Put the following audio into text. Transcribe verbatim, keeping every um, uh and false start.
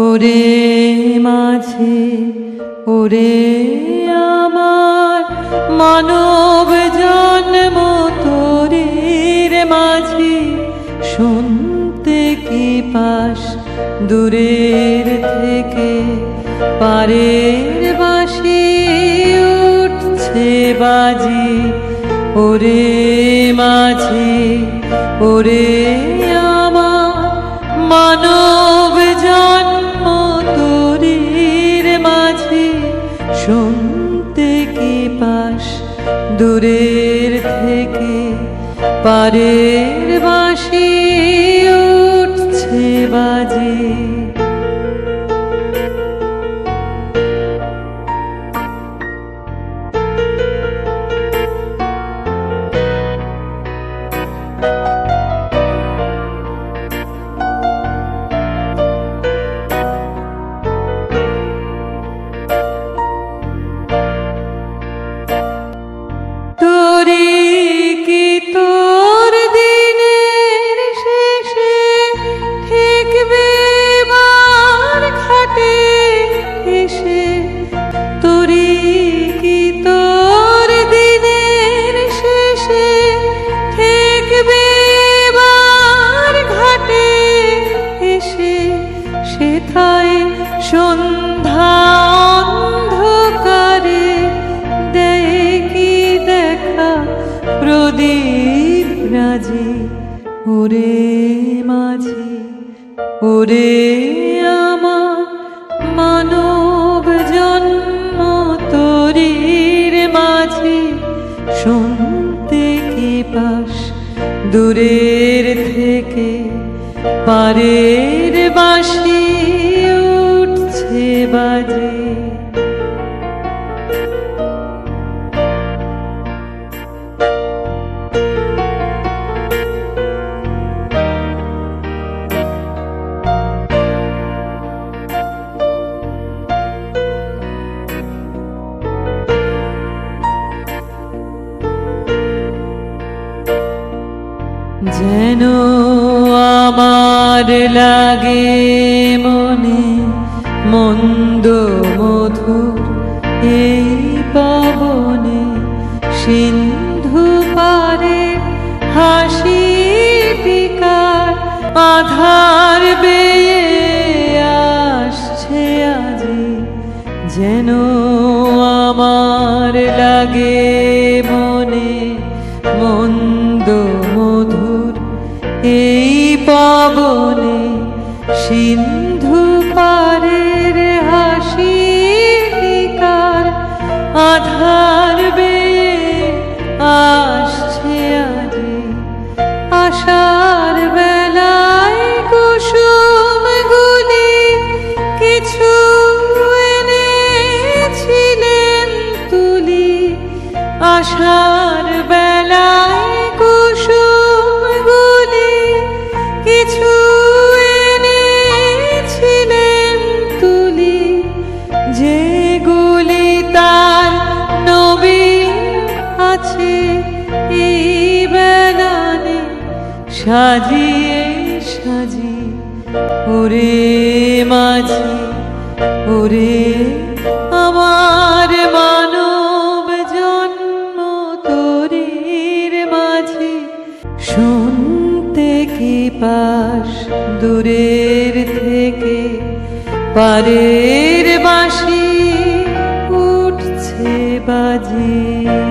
ওরে মাঝি ওরে আমার মানব জন্ম তোরের মাঝি, শুনতে কি পাস দূরের থেকে পারের বাঁশি উঠছে বাজি। ওরে মাঝি ওরে আমার মানব জন্ম তোরের মাঝি, শুনতে কি পাস দূরের থেকে পারের বাঁশি উঠছে বাজি। সন্ধ্যা অন্ধকারে দেয় কি দেখা প্রদীপ রাজি। ওরে মাঝি ওরে আমার মানব জন্ম তোরের মাঝি, শুনতে কি পাস দূরের থেকে পারের বাঁশি উঠছে বাজে। যেন আমার লাগে মনে মন্দ মধুর এই পবনে, সিন্ধু পারে হাসি টিকার আধার বেয়ে আসছে আজি। যেন আমার লাগে মনে মন্দ মধুর এই পবনে, সিন্ধু পারের হাসি টিকার আধার বেয়ে আসছে আজি। আশার বেলায় কুসুম গুলি কিছু এনেছিলেন তুলি, আশার বেলায় কুসুম গুলি কিছু এনেছিলেন তুলি, যেগুলি তার নবীন আছে এই বেলানে সাজিয়ে সাজি। ওরে মাঝি ওরে আমার মানব জন্ম তোরের মাঝি, শুনতে কি পাস দূরের থেকে পারের বাঁশি উঠছে বাজি।